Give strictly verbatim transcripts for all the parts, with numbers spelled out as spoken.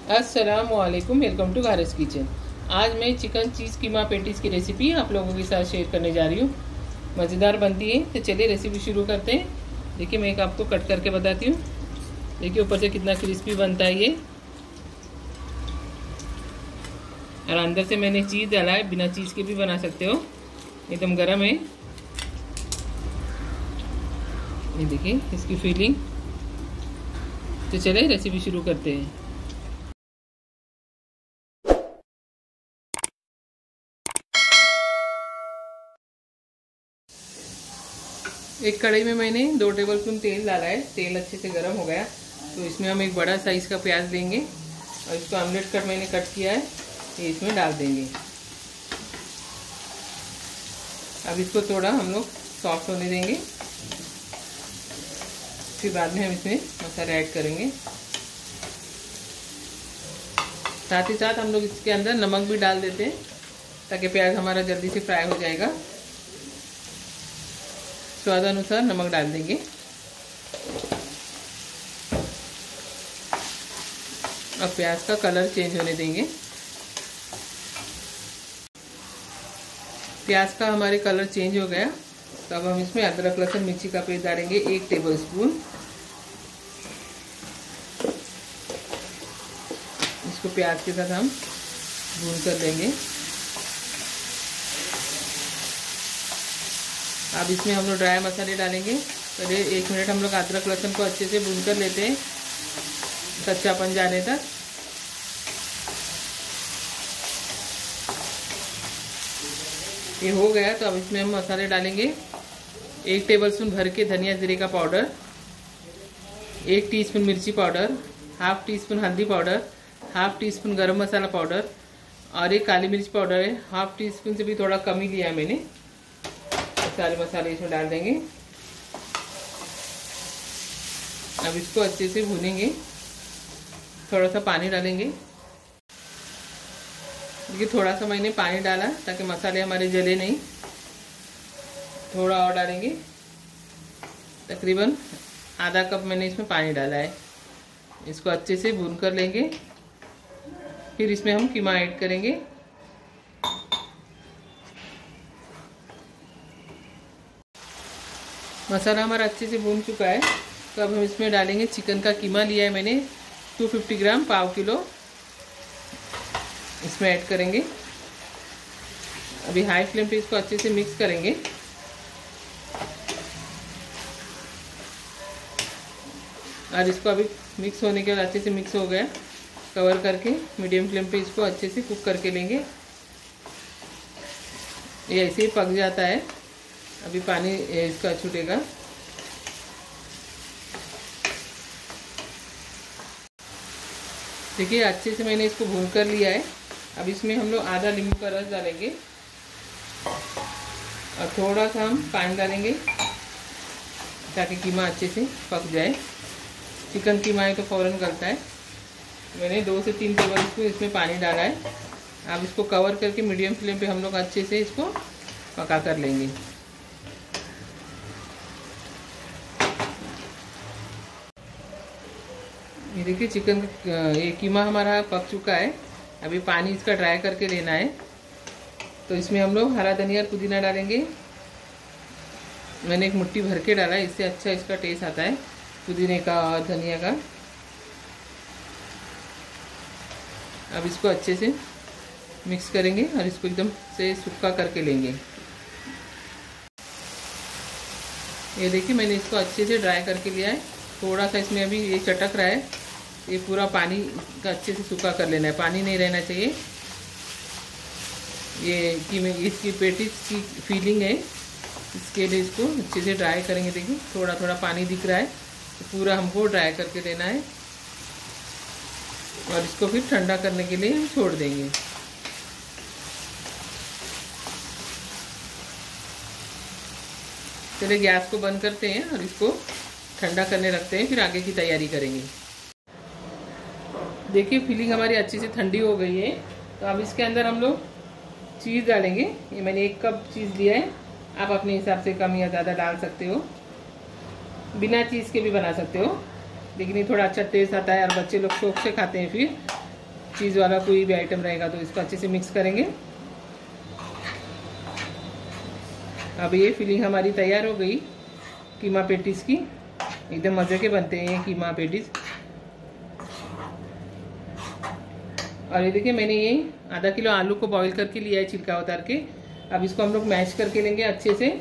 अस्सलाम वालेकुम, welcome to गारस kitchen. आज मैं चिकन चीज़ कीमा पेटीज़ की रेसिपी आप लोगों के साथ शेयर करने जा रही हूँ। मज़ेदार बनती है, तो चलिए रेसिपी शुरू करते हैं। देखिए मैं एक आपको कट करके बताती हूँ। देखिए ऊपर से कितना क्रिस्पी बनता है ये, और अंदर से मैंने चीज़ डाला है। बिना चीज़ के भी बना सकते हो, एकदम गर्म है। ये देखिए इसकी फीलिंग। तो चलिए रेसिपी शुरू करते हैं। एक कढ़ाई में मैंने दो टेबलस्पून तेल डाला है। तेल अच्छे से गर्म हो गया तो इसमें हम एक बड़ा साइज का प्याज लेंगे और इसको ऑमलेट कट मैंने कट किया है, ये इसमें डाल देंगे। अब इसको थोड़ा हम लोग सॉफ्ट होने देंगे, फिर बाद में हम इसमें मसाले ऐड करेंगे। साथ ही साथ हम लोग इसके अंदर नमक भी डाल देते हैं ताकि प्याज हमारा जल्दी से फ्राई हो जाएगा। स्वाद अनुसार नमक डाल देंगे। अब प्याज का कलर चेंज होने देंगे। प्याज का हमारे कलर चेंज हो गया तो अब हम इसमें अदरक लहसुन मिर्ची का पेस्ट डालेंगे एक टेबलस्पून। इसको प्याज के साथ हम भून कर लेंगे। अब इसमें हम लोग ड्राई मसाले डालेंगे। पहले एक मिनट हम लोग अदरक लहसुन को अच्छे से भून कर लेते हैं, कच्चापन जाने तक। ये हो गया तो अब इसमें हम मसाले डालेंगे। एक टेबलस्पून भर के धनिया जीरे का पाउडर, एक टीस्पून मिर्ची पाउडर, हाफ टी स्पून हल्दी powder, half teaspoon garam masala powder और एक काली मिर्च पाउडर है। हाफ टी स्पून से भी थोड़ा कम ही लिया है मैंने। सारे मसाले इसमें डाल देंगे। अब इसको अच्छे से भूनेंगे। थोड़ा सा पानी डालेंगे। देखिए थोड़ा सा मैंने पानी डाला ताकि मसाले हमारे जले नहीं। थोड़ा और डालेंगे, तकरीबन आधा कप मैंने इसमें पानी डाला है। इसको अच्छे से भून कर लेंगे। फिर इसमें हम कीमा ऐड करेंगे। मसाला हमारा अच्छे से भून चुका है तो अब हम इसमें डालेंगे चिकन का कीमा। लिया है मैंने दो सौ पचास ग्राम, पाव किलो, इसमें ऐड करेंगे। अभी हाई फ्लेम पे इसको अच्छे से मिक्स करेंगे। और इसको अभी मिक्स होने के बाद अच्छे से मिक्स हो गया, कवर करके मीडियम फ्लेम पे इसको अच्छे से कुक करके लेंगे। ये ऐसे ही पक जाता है। अभी पानी इसका छूटेगा। देखिए अच्छे से मैंने इसको भून कर लिया है। अब इसमें हम लोग आधा नींबू का रस डालेंगे और थोड़ा सा हम पानी डालेंगे ताकि कीमा अच्छे से पक जाए। चिकन कीमा है तो फौरन गलता है। मैंने दो से तीन टेबल स्पून इसमें पानी डाला है। अब इसको कवर करके मीडियम फ्लेम पे हम लोग अच्छे से इसको पका कर लेंगे। ये देखिए चिकन ये कीमा हमारा पक चुका है। अभी पानी इसका ड्राई करके लेना है। तो इसमें हम लोग हरा धनिया और पुदीना डालेंगे। मैंने एक मुट्ठी भर के डाला है, इससे अच्छा इसका टेस्ट आता है पुदीने का और धनिया का। अब इसको अच्छे से मिक्स करेंगे और इसको एकदम से सूखा करके लेंगे। ये देखिए मैंने इसको अच्छे से ड्राई करके लिया है। थोड़ा सा इसमें अभी ये चटक रहा है, ये पूरा पानी का अच्छे से सूखा कर लेना है। पानी नहीं रहना चाहिए। ये कि मैं इसकी पेटीज की फीलिंग है, इसके लिए इसको अच्छे से ड्राई करेंगे। देखिए थोड़ा थोड़ा पानी दिख रहा है, तो पूरा हमको ड्राई करके लेना है और इसको फिर ठंडा करने के लिए हम छोड़ देंगे। चलिए गैस को बंद करते हैं और इसको ठंडा करने रखते हैं, फिर आगे की तैयारी करेंगे। देखिए फीलिंग हमारी अच्छी से ठंडी हो गई है। तो अब इसके अंदर हम लोग चीज़ डालेंगे। ये मैंने एक कप चीज़ लिया है, आप अपने हिसाब से कम या ज़्यादा डाल सकते हो। बिना चीज़ के भी बना सकते हो, लेकिन ये थोड़ा अच्छा टेस्ट आता है और बच्चे लोग शौक से खाते हैं। फिर चीज़ वाला कोई भी आइटम रहेगा तो इसको अच्छे से मिक्स करेंगे। अब ये फिलिंग हमारी तैयार हो गई कीमा पेटीज़ की। एकदम मज़े के बनते हैं ये कीमा पेटीज़। और ये देखिए मैंने ये आधा किलो आलू को बॉईल करके लिया है छिलका उतार के। अब इसको हम लोग मैश करके लेंगे अच्छे से।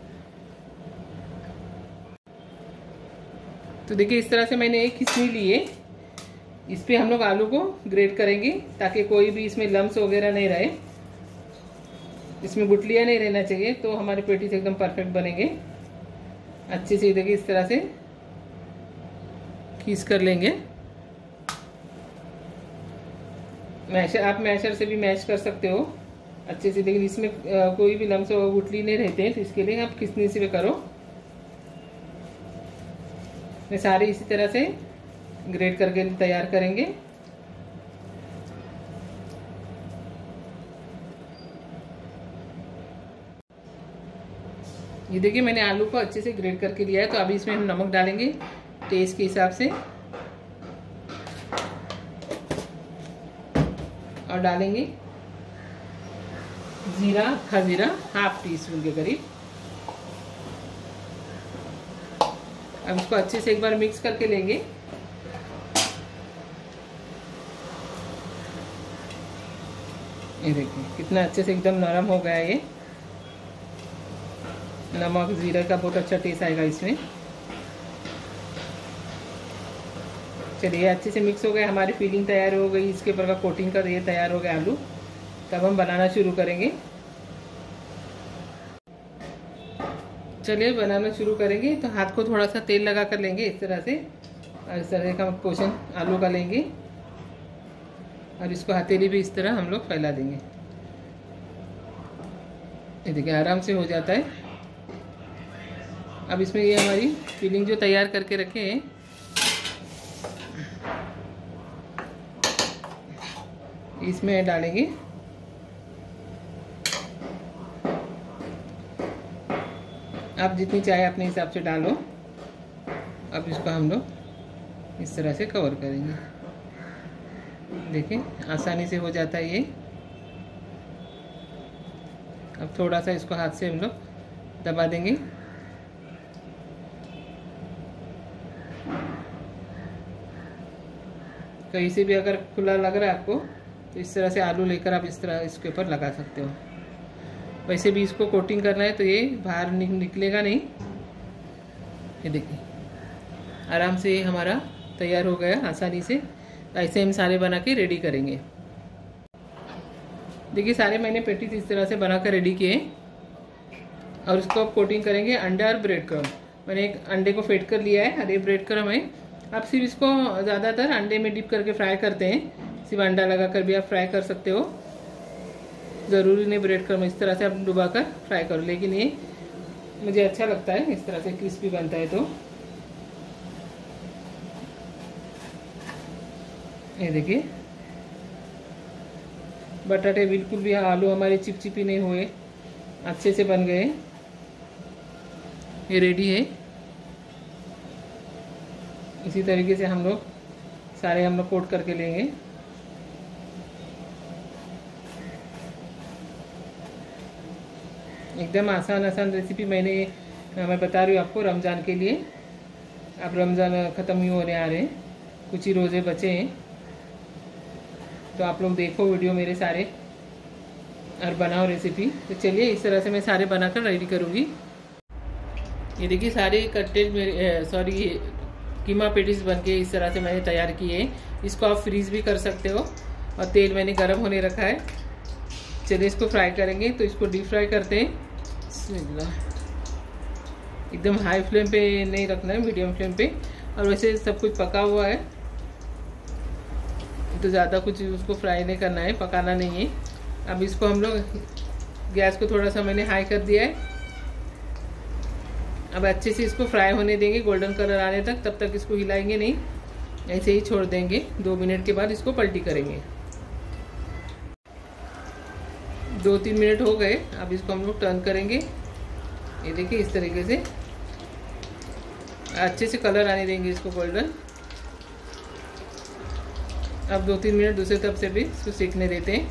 तो देखिए इस तरह से मैंने एक खिसनी ली है, इस पे हम लोग आलू को ग्रेट करेंगे ताकि कोई भी इसमें लम्स वगैरह नहीं रहे, इसमें गुठलियाँ नहीं रहना चाहिए, तो हमारे पेटीज एकदम परफेक्ट बनेंगे। अच्छे से देखिए इस तरह से खींच कर लेंगे। मैशर, आप मैशर से भी मैश कर सकते हो अच्छे से। देखिए इसमें आ, कोई भी लम्स और गुठली नहीं रहते हैं, तो इसके लिए आप खिसनी से भी करो। मैं सारे इसी तरह से ग्रेट करके तैयार करेंगे। ये देखिए मैंने आलू को अच्छे से ग्रेट करके लिया है। तो अभी इसमें हम नमक डालेंगे टेस्ट के हिसाब से, और डालेंगे जीरा, अक्खा जीरा हाफ टी स्पून के करीब। अब इसको अच्छे से एक बार मिक्स करके लेंगे। ये देखिए कितना अच्छे से एकदम नरम हो गया ये। नमक जीरा का बहुत अच्छा टेस्ट आएगा इसमें। चलिए अच्छे से मिक्स हो गया, हमारी फिलिंग तैयार हो गई, इसके ऊपर का कोटिंग का ये तैयार हो गया आलू। तब हम बनाना शुरू करेंगे। चलिए बनाना शुरू करेंगे। तो हाथ को थोड़ा सा तेल लगा कर लेंगे इस तरह से, और इस तरह का पोर्शन आलू का लेंगे और इसको हथेली भी इस तरह हम लोग फैला देंगे। ये देखिए आराम से हो जाता है। अब इसमें ये हमारी फिलिंग जो तैयार करके रखे हैं इसमें डालेंगे। आप जितनी चाहे अपने हिसाब से डालो। अब इसको हम लोग इस तरह से कवर करेंगे। देखिए आसानी से हो जाता है ये। अब थोड़ा सा इसको हाथ से हम लोग दबा देंगे। कहीं से भी अगर खुला लग रहा है आपको तो इस तरह से आलू लेकर आप इस तरह इसके ऊपर लगा सकते हो। वैसे भी इसको कोटिंग करना है तो ये बाहर निकलेगा नहीं। ये देखिए आराम से ये हमारा तैयार हो गया आसानी से। ऐसे हम सारे बना के रेडी करेंगे। देखिए सारे मैंने पेटीज इस तरह से बना कर रेडी किए और इसको अब कोटिंग करेंगे अंडा और ब्रेड क्रम। मैंने एक अंडे को फेंट कर लिया है और ये ब्रेड क्रम है। आप सिर्फ इसको ज़्यादातर अंडे में डिप करके फ्राई करते हैं, सिर्फ अंडा लगा कर भी आप फ्राई कर सकते हो। ज़रूरी नहीं ब्रेड क्रम इस तरह से आप डुबा कर फ्राई करो, लेकिन ये मुझे अच्छा लगता है इस तरह से क्रिस्पी बनता है। तो ये देखिए बटाटे बिल्कुल भी, आलू हमारे चिपचिपी नहीं हुए, अच्छे से बन गए। ये रेडी है। इसी तरीके से हम लोग सारे हम लोग कोट करके लेंगे। एकदम आसान आसान रेसिपी मैंने मैं बता रही हूँ आपको रमज़ान के लिए। अब रमज़ान ख़त्म ही होने आ रहे हैं, कुछ ही रोज़े बचे हैं। तो आप लोग देखो वीडियो मेरे सारे और बनाओ रेसिपी। तो चलिए इस तरह से मैं सारे बनाकर रेडी करूँगी। ये देखिए सारे कट्टे मेरे सॉरी कीमा पेटीज बनके इस तरह से मैंने तैयार किए हैं। इसको आप फ्रीज़ भी कर सकते हो। और तेल मैंने गरम होने रखा है। चलिए इसको फ्राई करेंगे। तो इसको डीप फ्राई करते हैं। एकदम हाई फ्लेम पे नहीं रखना है, मीडियम फ्लेम पे। और वैसे सब कुछ पका हुआ है तो ज़्यादा कुछ उसको फ्राई नहीं करना है, पकाना नहीं है। अब इसको हम लोग गैस को थोड़ा सा मैंने हाई कर दिया है। अब अच्छे से इसको फ्राई होने देंगे गोल्डन कलर आने तक। तब तक इसको हिलाएंगे नहीं, ऐसे ही छोड़ देंगे। दो मिनट के बाद इसको पलटी करेंगे। दो तीन मिनट हो गए। अब इसको हम लोग टर्न करेंगे। ये देखिए इस तरीके से अच्छे से कलर आने देंगे इसको गोल्डन। अब दो तीन मिनट दूसरे तरफ से भी इसको सेकने देते हैं।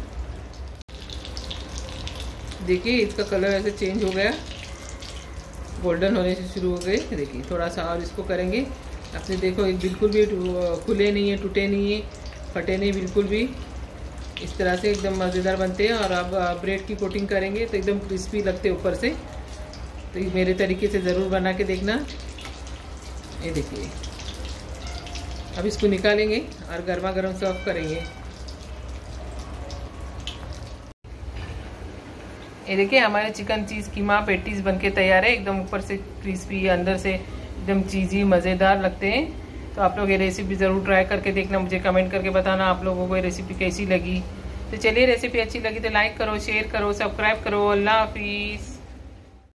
देखिए इसका कलर ऐसे चेंज हो गया, गोल्डन होने से शुरू हो गए। देखिए थोड़ा सा और इसको करेंगे। आपने देखो एक बिल्कुल भी खुले नहीं है, टूटे नहीं है, फटे नहीं बिल्कुल भी। इस तरह से एकदम मज़ेदार बनते हैं। और अब ब्रेड की कोटिंग करेंगे तो एकदम क्रिस्पी लगते हैं ऊपर से। तो ये मेरे तरीके से ज़रूर बना के देखना। ये देखिए अब इसको निकालेंगे और गर्मा गर्म सर्व करेंगे। ये देखिए हमारे चिकन चीज़ कीमा पेटीज बनके तैयार है। एकदम ऊपर से क्रिस्पी, अंदर से एकदम चीज़ी मज़ेदार लगते हैं। तो आप लोग ये रेसिपी ज़रूर ट्राई करके देखना, मुझे कमेंट करके बताना आप लोगों को ये रेसिपी कैसी लगी। तो चलिए रेसिपी अच्छी लगी तो लाइक करो, शेयर करो, सब्सक्राइब करो। अल्लाह हाफिज़।